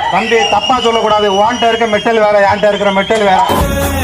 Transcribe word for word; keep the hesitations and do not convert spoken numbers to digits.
தம்பி தப்பா சொல்லக்கூடாது. வான்ட்ட இருக்க மெட்டல் வேற, யான்ட்ட இருக்கிற மெட்டல் வேற.